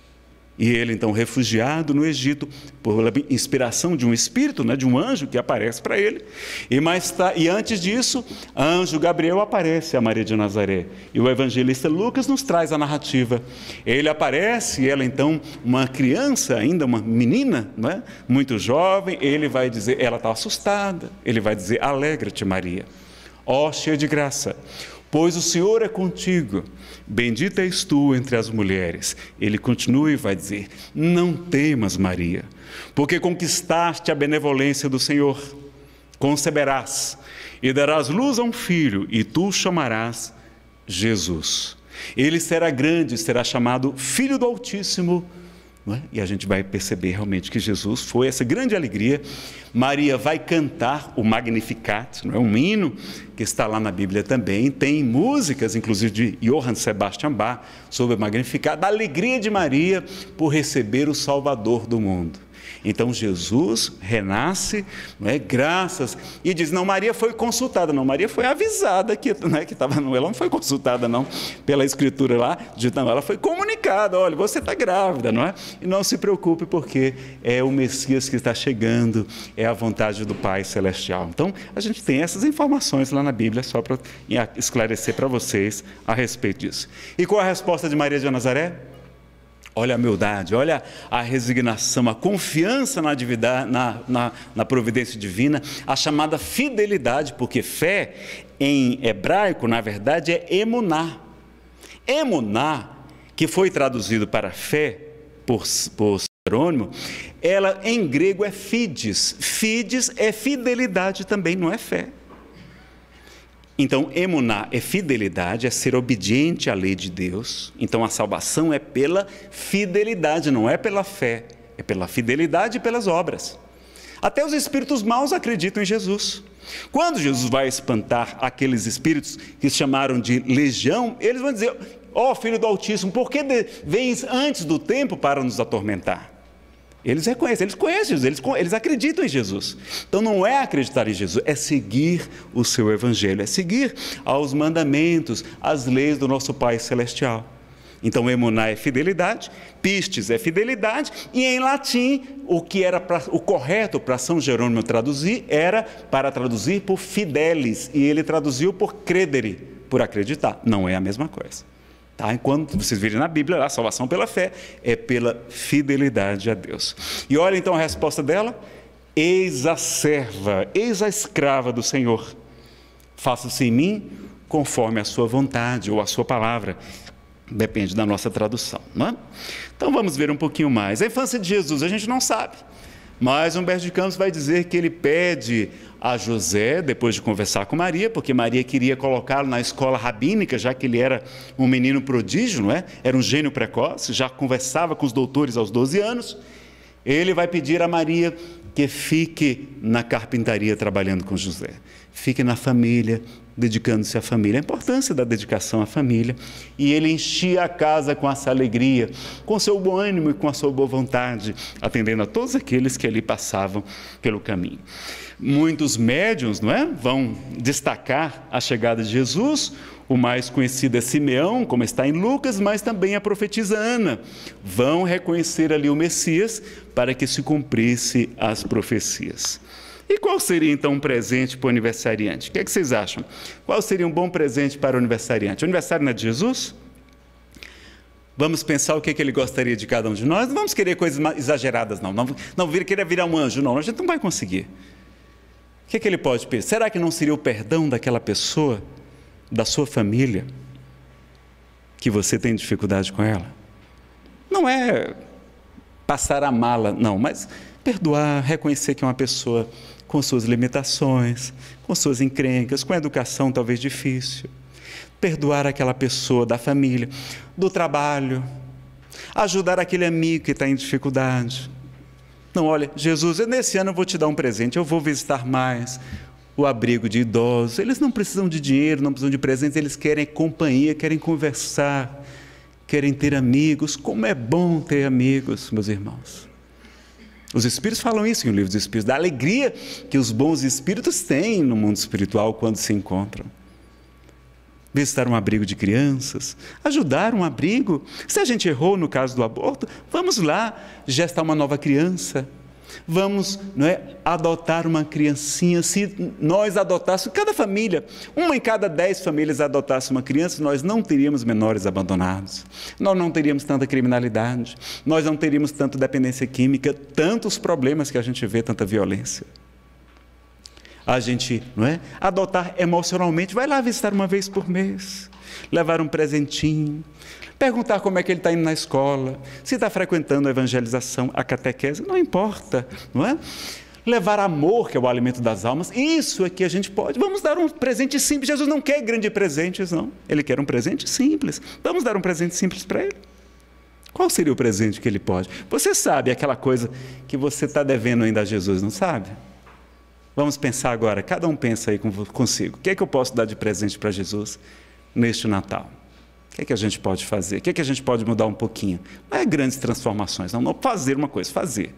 E ele, então, refugiado no Egito, por inspiração de um espírito, né, de um anjo que aparece para ele. E, mais tá, e antes disso, anjo Gabriel aparece a Maria de Nazaré. E o evangelista Lucas nos traz a narrativa. Ele aparece, e ela, então, uma criança ainda, uma menina, não é? Muito jovem, ele vai dizer, ela está assustada, ele vai dizer, alegra-te, Maria, ó cheia de graça, pois o Senhor é contigo, bendita és tu entre as mulheres. Ele continua e vai dizer, não temas, Maria, porque conquistaste a benevolência do Senhor. Conceberás e darás luz a um filho, e tu o chamarás Jesus. Ele será grande, será chamado Filho do Altíssimo. Não é? E a gente vai perceber realmente que Jesus foi essa grande alegria. Maria vai cantar o Magnificat, não é? Um hino que está lá na Bíblia também. Tem músicas, inclusive de Johann Sebastian Bach, sobre o Magnificat, da alegria de Maria por receber o Salvador do mundo. Então, Jesus renasce, não é? Graças, e diz, não, Maria foi consultada, não, Maria foi avisada, que, não é, que tava, ela não foi consultada, não, pela Escritura lá, de, não, ela foi comunicada, olha, você está grávida, não é? E não se preocupe, porque é o Messias que está chegando, é a vontade do Pai Celestial. Então, a gente tem essas informações lá na Bíblia, só para esclarecer para vocês a respeito disso. E qual a resposta de Maria de Nazaré? Olha a humildade, olha a resignação, a confiança na, divindade, na, na, na providência divina, a chamada fidelidade, porque fé em hebraico, na verdade, é emuná. Emuná, que foi traduzido para fé, por, por Jerônimo, ela em grego é fides. Fides é fidelidade também, não é fé. Então, emuná é fidelidade, é ser obediente à lei de Deus. Então, a salvação é pela fidelidade, não é pela fé. É pela fidelidade e pelas obras. Até os espíritos maus acreditam em Jesus. Quando Jesus vai espantar aqueles espíritos que chamaram de legião, eles vão dizer: ó, oh, Filho do Altíssimo, por que vens antes do tempo para nos atormentar? Eles reconhecem, eles conhecem Jesus, eles, eles acreditam em Jesus. Então não é acreditar em Jesus, é seguir o seu evangelho, é seguir aos mandamentos, às leis do nosso Pai Celestial. Então emuná é fidelidade, pistes é fidelidade, e em latim o que era pra, o correto para São Jerônimo traduzir era para traduzir por fidelis, e ele traduziu por credere, por acreditar. Não é a mesma coisa. Tá? Enquanto vocês virem na Bíblia, a salvação pela fé é pela fidelidade a Deus. E olha então a resposta dela: eis a serva, eis a escrava do Senhor, faça-se em mim conforme a sua vontade ou a sua palavra, depende da nossa tradução, não é? Então vamos ver um pouquinho mais. A infância de Jesus a gente não sabe, mas Humberto de Campos vai dizer que ele pede a José, depois de conversar com Maria, porque Maria queria colocá-lo na escola rabínica, já que ele era um menino prodígio, não é? Era um gênio precoce, já conversava com os doutores aos doze anos. Ele vai pedir a Maria que fique na carpintaria trabalhando com José, fique na família, dedicando-se à família, a importância da dedicação à família. E ele enchia a casa com essa alegria, com seu bom ânimo e com a sua boa vontade, atendendo a todos aqueles que ali passavam pelo caminho. Muitos médiuns, não é, vão destacar a chegada de Jesus. O mais conhecido é Simeão, como está em Lucas, mas também a profetisa Ana. Vão reconhecer ali o Messias para que se cumprisse as profecias. E qual seria então um presente para o aniversariante? O que é que vocês acham? Qual seria um bom presente para o aniversariante? O aniversário não é de Jesus? Vamos pensar o que, é que ele gostaria de cada um de nós? Não vamos querer coisas exageradas, não. Não, não querer virar um anjo, não. A gente não vai conseguir. O que, é que ele pode pedir? Será que não seria o perdão daquela pessoa, da sua família, que você tem dificuldade com ela? Não é passar a mala, não, mas perdoar, reconhecer que é uma pessoa com suas limitações, com suas encrencas, com educação talvez difícil. Perdoar aquela pessoa da família, do trabalho, ajudar aquele amigo que está em dificuldade. Não, olha, Jesus, nesse ano eu vou te dar um presente, eu vou visitar mais o abrigo de idosos. Eles não precisam de dinheiro, não precisam de presentes, eles querem companhia, querem conversar, querem ter amigos. Como é bom ter amigos, meus irmãos. Os Espíritos falam isso em O Livro dos Espíritos, da alegria que os bons Espíritos têm no mundo espiritual quando se encontram. Visitar um abrigo de crianças, ajudar um abrigo. Se a gente errou no caso do aborto, vamos lá gestar uma nova criança. Vamos, não é, adotar uma criancinha. Se nós adotássemos, cada família, uma em cada dez famílias adotasse uma criança, nós não teríamos menores abandonados, nós não teríamos tanta criminalidade, nós não teríamos tanta dependência química, tantos problemas que a gente vê, tanta violência. A gente, não é, adotar emocionalmente, vai lá visitar uma vez por mês, levar um presentinho, perguntar como é que ele está indo na escola, se está frequentando a evangelização, a catequese, não importa, não é? Levar amor, que é o alimento das almas, isso é que a gente pode. Vamos dar um presente simples. Jesus não quer grandes presentes, não. Ele quer um presente simples. Vamos dar um presente simples para ele. Qual seria o presente que ele pode? Você sabe aquela coisa que você está devendo ainda a Jesus, não sabe? Vamos pensar agora, cada um pensa aí consigo. O que é que eu posso dar de presente para Jesus neste Natal? O que é que a gente pode fazer? O que é que a gente pode mudar um pouquinho? Não é grandes transformações, não, não fazer uma coisa, fazer.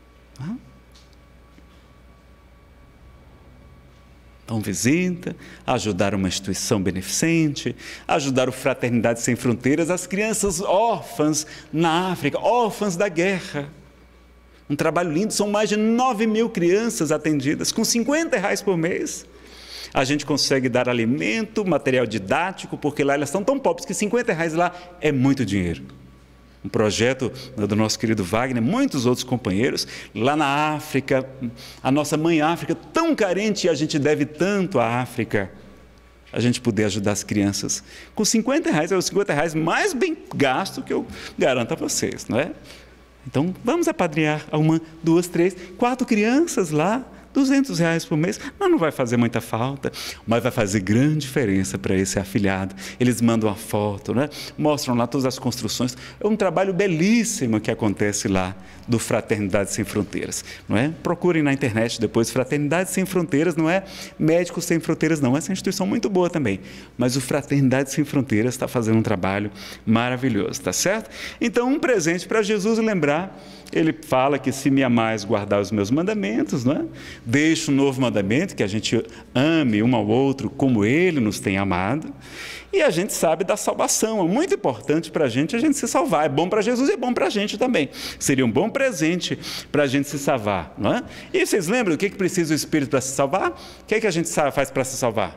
Então, visita, ajudar uma instituição beneficente, ajudar o Fraternidade Sem Fronteiras, as crianças órfãs na África, órfãs da guerra. Um trabalho lindo, são mais de nove mil crianças atendidas, com cinquenta reais por mês. A gente consegue dar alimento, material didático, porque lá elas estão tão pobres que cinquenta reais lá é muito dinheiro. Um projeto do nosso querido Wagner, muitos outros companheiros, lá na África, a nossa mãe África, tão carente, e a gente deve tanto à África, a gente poder ajudar as crianças. Com cinquenta reais, é os cinquenta reais mais bem gasto que eu garanto a vocês, não é? Então, vamos apadrinhar uma, duas, três, quatro crianças lá, duzentos reais por mês, mas não vai fazer muita falta, mas vai fazer grande diferença para esse afilhado. Eles mandam uma foto, né? Mostram lá todas as construções. É um trabalho belíssimo que acontece lá do Fraternidade Sem Fronteiras, não é? Procurem na internet depois, Fraternidade Sem Fronteiras, não é Médicos Sem Fronteiras, não. Essa é uma instituição muito boa também, mas o Fraternidade Sem Fronteiras está fazendo um trabalho maravilhoso, tá certo? Então, um presente para Jesus lembrar. Ele fala que se me amais, guardar os meus mandamentos, não é? Deixa um novo mandamento, que a gente ame um ao outro como Ele nos tem amado. E a gente sabe da salvação. É muito importante para a gente a gente se salvar. É bom para Jesus e é bom para a gente também. Seria um bom presente para a gente se salvar, não é? E vocês lembram o que, que precisa o Espírito para se salvar? O que, que a gente faz para se salvar?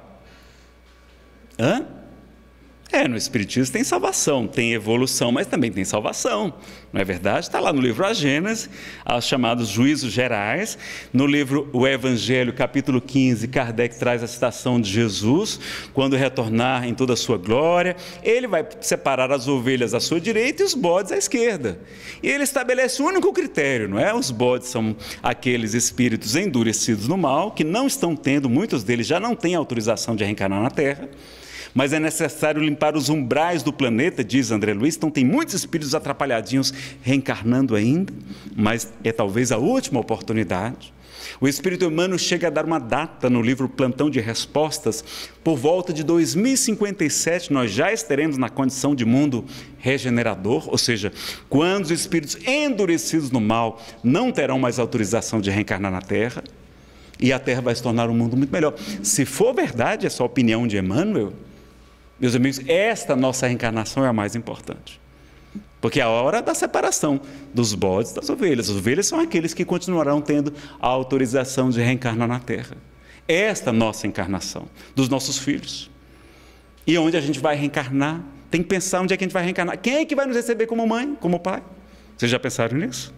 Hã? É, no Espiritismo tem salvação, tem evolução, mas também tem salvação, não é verdade? Está lá no livro A Gênese, os chamados juízos gerais. No livro O Evangelho, capítulo quinze, Kardec traz a citação de Jesus, quando retornar em toda a sua glória, ele vai separar as ovelhas à sua direita e os bodes à esquerda. E ele estabelece o único critério, não é? Os bodes são aqueles espíritos endurecidos no mal, que não estão tendo, muitos deles já não têm autorização de reencarnar na Terra, mas é necessário limpar os umbrais do planeta, diz André Luiz. Então tem muitos espíritos atrapalhadinhos reencarnando ainda, mas é talvez a última oportunidade. O Espírito Emmanuel chega a dar uma data no livro Plantão de Respostas. Por volta de dois mil e cinquenta e sete, nós já estaremos na condição de mundo regenerador, ou seja, quando os espíritos endurecidos no mal não terão mais autorização de reencarnar na Terra, e a Terra vai se tornar um mundo muito melhor. Se for verdade essa opinião de Emmanuel, meus amigos, esta nossa reencarnação é a mais importante. Porque é a hora da separação dos bodes das ovelhas. As ovelhas são aqueles que continuarão tendo a autorização de reencarnar na Terra. Esta nossa encarnação, dos nossos filhos. E onde a gente vai reencarnar? Tem que pensar onde é que a gente vai reencarnar. Quem é que vai nos receber como mãe, como pai? Vocês já pensaram nisso?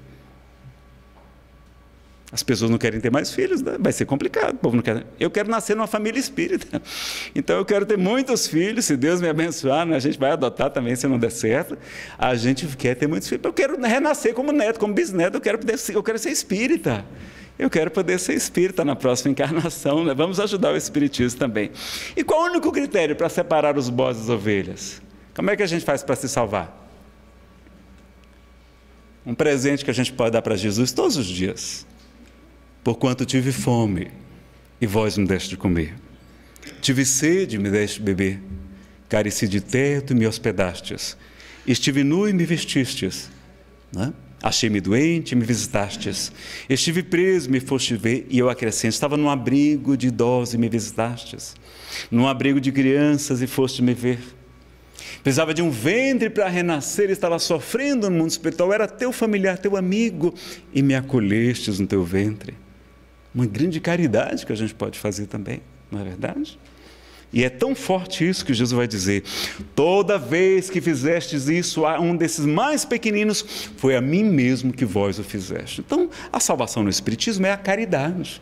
As pessoas não querem ter mais filhos, né? Vai ser complicado. O povo não quer. Eu quero nascer numa família espírita. Então eu quero ter muitos filhos. Se Deus me abençoar, né? A gente vai adotar também, se não der certo. A gente quer ter muitos filhos. Eu quero renascer como neto, como bisneto. Eu quero, poder ser, eu quero ser espírita. Eu quero poder ser espírita na próxima encarnação, né? Vamos ajudar o espiritismo também. E qual é o único critério para separar os bodes das ovelhas? Como é que a gente faz para se salvar? Um presente que a gente pode dar para Jesus todos os dias. Porquanto tive fome, e vós me deste de comer. Tive sede, e me deste de beber. Careci de teto, e me hospedastes. Estive nu, e me vestistes. Né? Achei-me doente, e me visitastes. Estive preso, me foste ver, e eu acrescento. Estava num abrigo de idosos, e me visitastes. Num abrigo de crianças, e foste me ver. Precisava de um ventre para renascer, estava sofrendo no mundo espiritual. Era teu familiar, teu amigo, e me acolhestes no teu ventre. Uma grande caridade que a gente pode fazer também, não é verdade? E é tão forte isso que Jesus vai dizer: toda vez que fizestes isso a um desses mais pequeninos, foi a mim mesmo que vós o fizeste. Então, a salvação no Espiritismo é a caridade.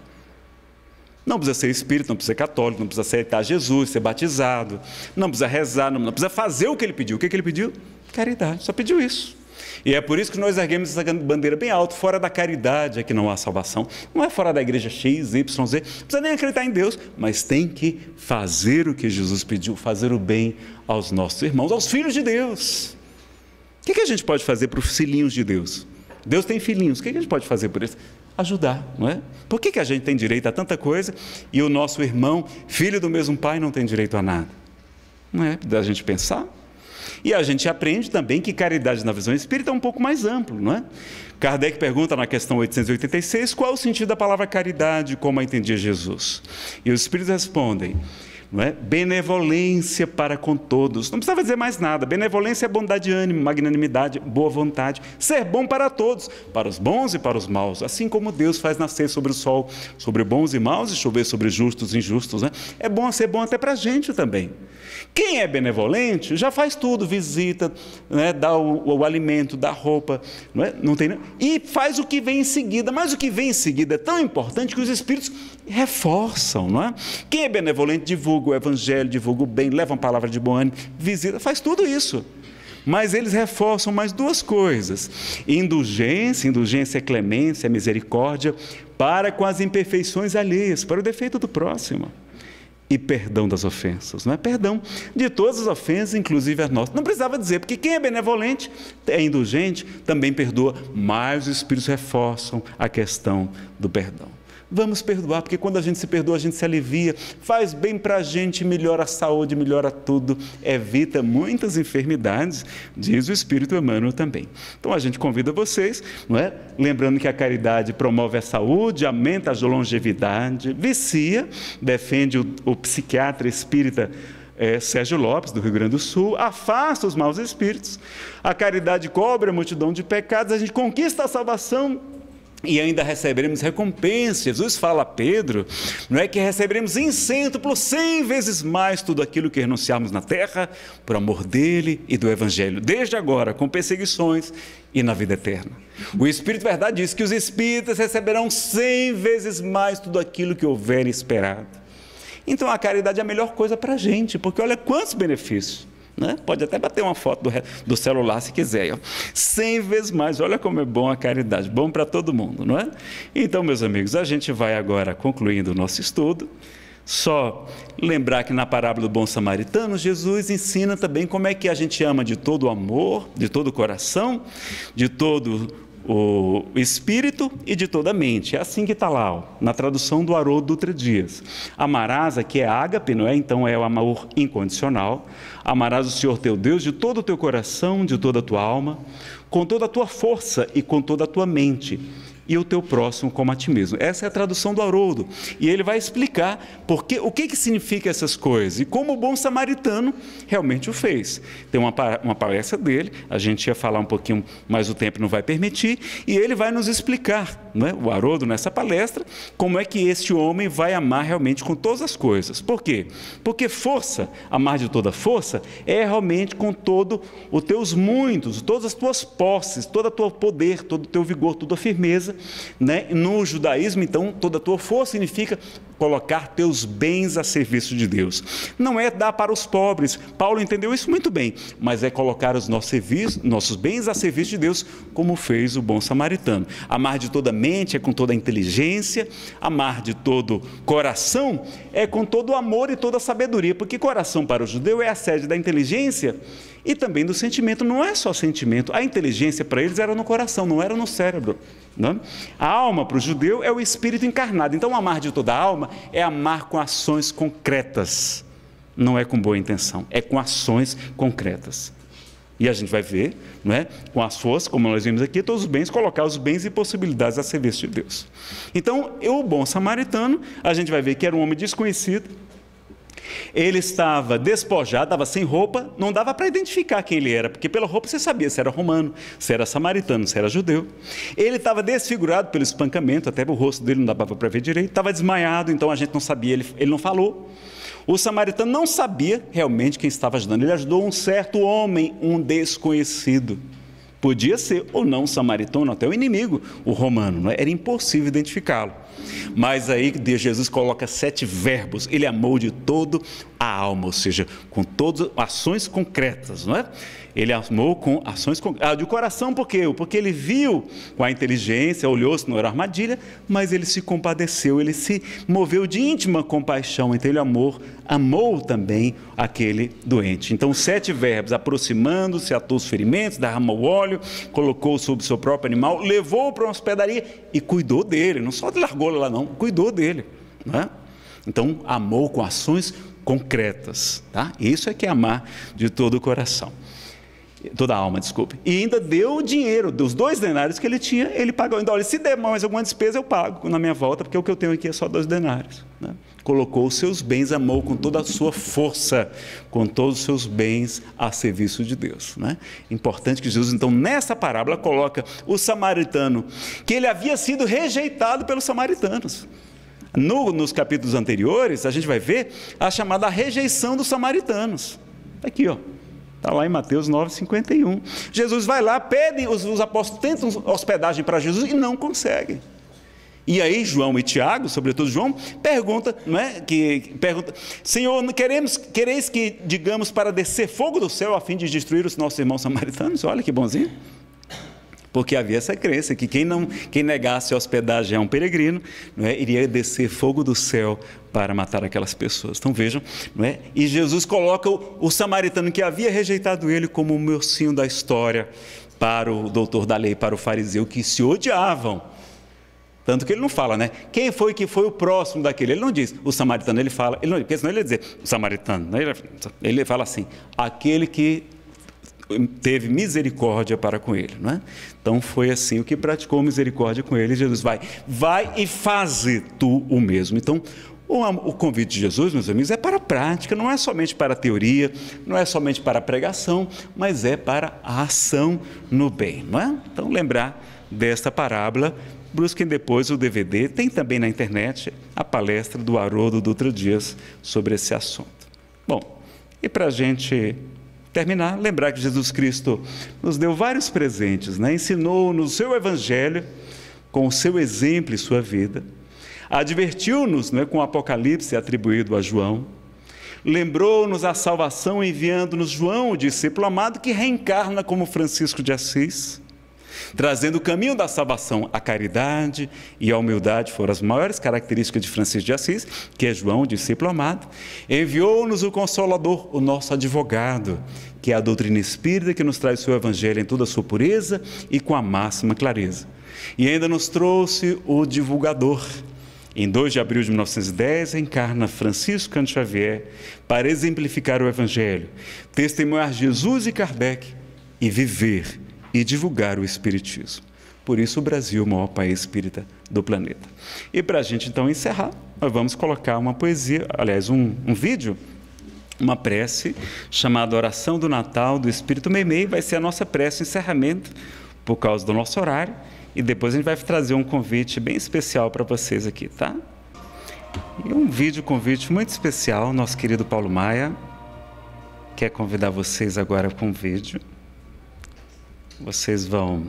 Não precisa ser espírita, não precisa ser católico, não precisa aceitar Jesus, ser batizado, não precisa rezar, não, não precisa fazer o que ele pediu. O que, que ele pediu? Caridade, só pediu isso. E é por isso que nós erguemos essa bandeira bem alto: fora da caridade é que não há salvação. Não é fora da igreja X, Y, Z, não precisa nem acreditar em Deus, mas tem que fazer o que Jesus pediu, fazer o bem aos nossos irmãos, aos filhos de Deus. O que, que a gente pode fazer para os filhinhos de Deus? Deus tem filhinhos, o que, que a gente pode fazer por eles? Ajudar, não é? Por que, que a gente tem direito a tanta coisa e o nosso irmão, filho do mesmo pai, não tem direito a nada? Não é? Da gente pensar. E a gente aprende também que caridade na visão espírita é um pouco mais amplo, não é? Kardec pergunta na questão oitocentos e oitenta e seis qual o sentido da palavra caridade, como a entendia Jesus. E os espíritos respondem: não é? Benevolência para com todos. Não precisava dizer mais nada. Benevolência é bondade de ânimo, magnanimidade, boa vontade. Ser bom para todos, para os bons e para os maus. Assim como Deus faz nascer sobre o sol, sobre bons e maus, e chover sobre justos e injustos. Né? É bom ser bom até para a gente também. Quem é benevolente já faz tudo, visita, né? Dá o, o alimento, dá roupa, não é? Não tem, e faz o que vem em seguida. Mas o que vem em seguida é tão importante que os espíritos reforçam, não é? Quem é benevolente divulga o evangelho, divulga o bem, leva uma palavra de bom ânimo, visita, faz tudo isso. mas eles reforçam mais duas coisas: indulgência, indulgência é clemência, é misericórdia, para com as imperfeições alheias, para o defeito do próximo. E perdão das ofensas, não é? Perdão de todas as ofensas, inclusive as nossas. Não precisava dizer, porque quem é benevolente, é indulgente, também perdoa, mas os Espíritos reforçam a questão do perdão. Vamos perdoar, porque quando a gente se perdoa, a gente se alivia, faz bem para a gente, melhora a saúde, melhora tudo, evita muitas enfermidades, diz o Espírito Emmanuel também. Então a gente convida vocês, não é? Lembrando que a caridade promove a saúde, aumenta a longevidade, vicia, defende o, o psiquiatra espírita É, Sérgio Lopes, do Rio Grande do Sul, afasta os maus espíritos, a caridade cobre a multidão de pecados, a gente conquista a salvação e ainda receberemos recompensa. Jesus fala a Pedro, não é, que receberemos em cêntuplo, cem vezes mais tudo aquilo que renunciarmos na terra, por amor dele e do Evangelho, desde agora, com perseguições e na vida eterna. O Espírito Verdade diz que os espíritas receberão cem vezes mais tudo aquilo que houverem esperado. Então a caridade é a melhor coisa para a gente, porque olha quantos benefícios, né? Pode até bater uma foto do, do celular se quiser, ó. cem vezes mais, olha como é bom a caridade, bom para todo mundo, não é? Então, meus amigos, a gente vai agora concluindo o nosso estudo. Só lembrar que na parábola do bom samaritano, Jesus ensina também como é que a gente ama de todo o amor, de todo o coração, de todo o espírito e de toda a mente. É assim que está lá, ó, na tradução do Haroldo Dutra Dias. Amarás, aqui é ágape, não é? Então é o amor incondicional. Amarás o Senhor teu Deus de todo o teu coração, de toda a tua alma, com toda a tua força e com toda a tua mente, e o teu próximo como a ti mesmo. Essa é a tradução do Haroldo. E ele vai explicar porque, o que, que significa essas coisas e como o bom samaritano realmente o fez. Tem uma, uma palestra dele, a gente ia falar um pouquinho, mas o tempo não vai permitir, e ele vai nos explicar, não é? O Haroldo, nessa palestra, como é que este homem vai amar realmente com todas as coisas. Por quê? Porque força, amar de toda força, é realmente com todo os teus muitos, todas as tuas posses, todo o teu poder, todo o teu vigor, toda a firmeza. Né? No judaísmo, então, toda a tua força significa colocar teus bens a serviço de Deus. Não é dar para os pobres, Paulo entendeu isso muito bem, mas é colocar os nossos, serviços, nossos bens a serviço de Deus, como fez o bom samaritano. Amar de toda a mente é com toda a inteligência, amar de todo coração é com todo o amor e toda a sabedoria, porque coração para o judeu é a sede da inteligência e também do sentimento. Não é só sentimento, a inteligência para eles era no coração, não era no cérebro, não? A alma para o judeu é o espírito encarnado. Então amar de toda a alma é amar com ações concretas, não é com boa intenção, é com ações concretas. E a gente vai ver, não é? Com as forças, como nós vimos aqui, todos os bens, colocar os bens e possibilidades a serviço de Deus. Então, o bom samaritano, a gente vai ver que era um homem desconhecido, ele estava despojado, estava sem roupa, não dava para identificar quem ele era, porque pela roupa você sabia se era romano, se era samaritano, se era judeu. Ele estava desfigurado pelo espancamento, até o rosto dele não dava para ver direito, estava desmaiado, então a gente não sabia, ele, ele não falou. O samaritano não sabia realmente quem estava ajudando, ele ajudou um certo homem, um desconhecido. Podia ser ou não um samaritano, até o inimigo, o romano, não é? Era impossível identificá-lo. Mas aí Jesus coloca sete verbos, ele amou de todo a alma, ou seja, com todas ações concretas, não é? Ele amou com ações concretas. Ah, de coração, por quê? Porque ele viu com a inteligência, olhou se não era armadilha, mas ele se compadeceu, ele se moveu de íntima compaixão, então ele amou, amou também aquele doente. Então, sete verbos: aproximando-se, atou os ferimentos, derramou óleo, colocou sobre o seu próprio animal, levou-o para uma hospedaria e cuidou dele, não só largou lá não, cuidou dele, não é? Então, amou com ações concretas, tá? Isso é que é amar de todo o coração. Toda a alma, desculpe. E ainda deu o dinheiro, dos dois denários que ele tinha, ele pagou. Então, olha, se der mais alguma despesa, eu pago na minha volta, porque o que eu tenho aqui é só dois denários, né? Colocou os seus bens, amou com toda a sua força, com todos os seus bens a serviço de Deus, né? Importante que Jesus, então, nessa parábola, coloca o samaritano, que ele havia sido rejeitado pelos samaritanos. No, nos capítulos anteriores, a gente vai ver a chamada rejeição dos samaritanos. Aqui, ó. Está lá em Mateus nove, cinquenta e um. Jesus vai lá, pede, os, os apóstolos tentam hospedagem para Jesus e não conseguem. E aí João e Tiago, sobretudo João, pergunta, não é? Que pergunta: Senhor, não queremos, quereis que digamos para descer fogo do céu a fim de destruir os nossos irmãos samaritanos? Olha que bonzinho. Porque havia essa crença que quem, não, quem negasse a hospedagem a um peregrino, não é, iria descer fogo do céu para matar aquelas pessoas. Então vejam, não é? E Jesus coloca o, o samaritano que havia rejeitado ele como o mocinho da história para o doutor da lei, para o fariseu, que se odiavam. Tanto que ele não fala, né? Quem foi que foi o próximo daquele? Ele não diz o samaritano, ele fala, ele não, porque senão ele ia dizer o samaritano. Ele, ele fala assim, aquele que teve misericórdia para com ele, não é? Então foi assim, o que praticou misericórdia com ele, Jesus vai, vai e faze tu o mesmo. Então o, o convite de Jesus, meus amigos, é para a prática, não é somente para a teoria, não é somente para a pregação, mas é para a ação no bem, não é? Então lembrar desta parábola, busquem depois o D V D, tem também na internet a palestra do Haroldo Dutra Dias sobre esse assunto. Bom, e para a gente terminar, lembrar que Jesus Cristo nos deu vários presentes, né? Ensinou no seu Evangelho, com o seu exemplo e sua vida, advertiu-nos, né, com o Apocalipse atribuído a João, lembrou-nos a salvação enviando-nos João, o discípulo amado, que reencarna como Francisco de Assis, trazendo o caminho da salvação. A caridade e a humildade foram as maiores características de Francisco de Assis, que é João, o discípulo amado. Enviou-nos o Consolador, o nosso advogado, que é a doutrina espírita, que nos traz o seu Evangelho em toda a sua pureza e com a máxima clareza. E ainda nos trouxe o divulgador. Em dois de abril de mil novecentos e dez, encarna Francisco Cândido Xavier para exemplificar o Evangelho, testemunhar Jesus e Kardec e viver e divulgar o Espiritismo. Por isso o Brasil é o maior país espírita do planeta. E para a gente então encerrar, nós vamos colocar uma poesia, aliás, um, um vídeo, uma prece chamada Oração do Natal do Espírito Meimei. Vai ser a nossa prece de encerramento por causa do nosso horário, e depois a gente vai trazer um convite bem especial para vocês aqui, tá? E um vídeo convite muito especial, nosso querido Paulo Maia quer convidar vocês agora com um vídeo. Vocês vão,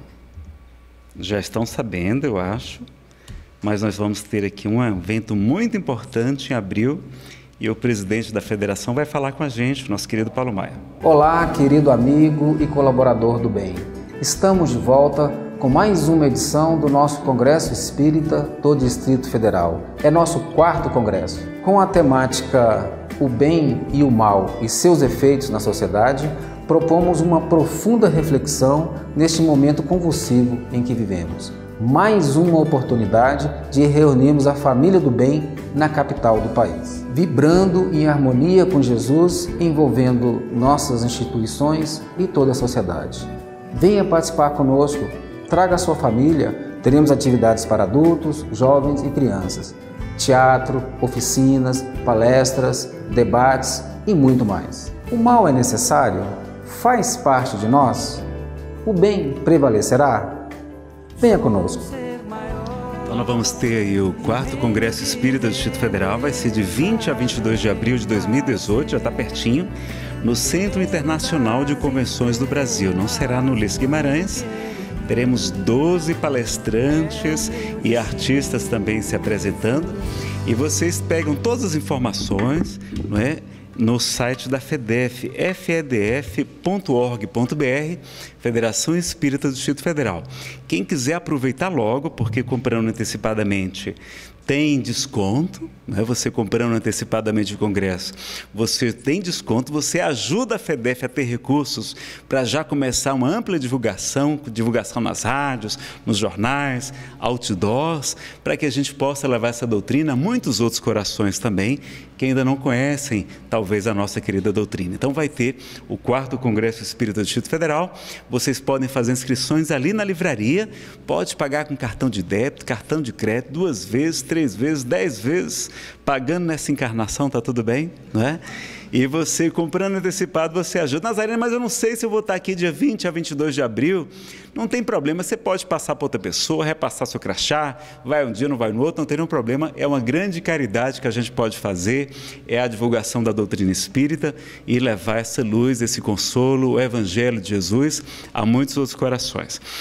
já estão sabendo, eu acho, mas nós vamos ter aqui um evento muito importante em abril e o presidente da federação vai falar com a gente, o nosso querido Paulo Maia. Olá, querido amigo e colaborador do bem. Estamos de volta com mais uma edição do nosso Congresso Espírita do Distrito Federal. É nosso quarto congresso, com a temática O Bem e o Mal e seus efeitos na sociedade. Propomos uma profunda reflexão neste momento convulsivo em que vivemos. Mais uma oportunidade de reunirmos a família do bem na capital do país, vibrando em harmonia com Jesus, envolvendo nossas instituições e toda a sociedade. Venha participar conosco, traga a sua família, teremos atividades para adultos, jovens e crianças, teatro, oficinas, palestras, debates e muito mais. O mal é necessário? Faz parte de nós? O bem prevalecerá? Venha conosco. Então nós vamos ter aí o quarto Congresso Espírita do Distrito Federal, vai ser de vinte a vinte e dois de abril de dois mil e dezoito, já está pertinho, no Centro Internacional de Convenções do Brasil. Não será no Ulisses Guimarães. Teremos doze palestrantes e artistas também se apresentando. E vocês pegam todas as informações, não é, no site da FEDEF, f e d f ponto org ponto b r, Federação Espírita do Distrito Federal. Quem quiser aproveitar logo, porque comprando antecipadamente tem desconto, né? Você comprando antecipadamente o congresso, você tem desconto, você ajuda a FEDEF a ter recursos para já começar uma ampla divulgação, divulgação nas rádios, nos jornais, outdoors, para que a gente possa levar essa doutrina a muitos outros corações também, que ainda não conhecem, talvez, a nossa querida doutrina. Então vai ter o quarto Congresso Espírita do Distrito Federal, vocês podem fazer inscrições ali na livraria, pode pagar com cartão de débito, cartão de crédito, duas vezes, três vezes, dez vezes, pagando nessa encarnação, tá tudo bem, não é? E você, comprando antecipado, você ajuda. Nazarena, mas eu não sei se eu vou estar aqui dia vinte a vinte e dois de abril. Não tem problema, você pode passar para outra pessoa, repassar seu crachá, vai um dia, não vai no outro, não tem nenhum problema. É uma grande caridade que a gente pode fazer, é a divulgação da doutrina espírita e levar essa luz, esse consolo, o Evangelho de Jesus a muitos outros corações.